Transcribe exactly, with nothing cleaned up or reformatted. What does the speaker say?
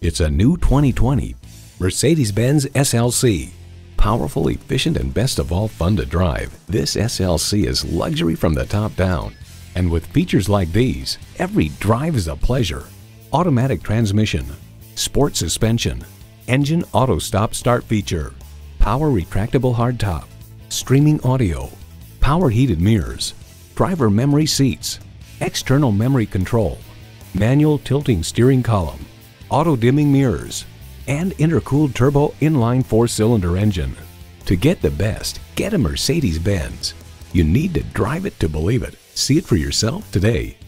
It's a new twenty twenty Mercedes-Benz S L C. Powerful, efficient, and best of all, fun to drive, this S L C is luxury from the top down. And with features like these, every drive is a pleasure. Automatic transmission, sport suspension, engine auto stop start feature, power retractable hardtop, streaming audio, power heated mirrors, driver memory seats, external memory control, manual tilting steering column, auto dimming mirrors, and intercooled turbo inline four-cylinder engine. To get the best, get a Mercedes-Benz. You need to drive it to believe it. See it for yourself today.